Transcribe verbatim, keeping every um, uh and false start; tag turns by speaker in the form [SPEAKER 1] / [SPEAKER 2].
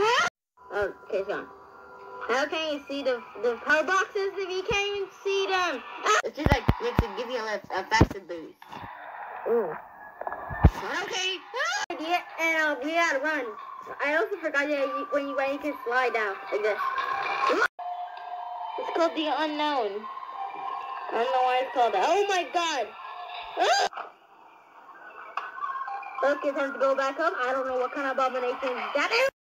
[SPEAKER 1] Oh, okay, it's gone. How can you see the the power boxes if you can't even see them? Ah! It's just like makes it give you a, a faster boost. Ooh. But okay. Ah! Idea, and uh, we gotta run. I also forgot that you, when you when you can slide down like this. It's called the unknown. I don't know why it's called that. Oh my god! Ah! Okay, time to go back up. I don't know what kind of abomination that is.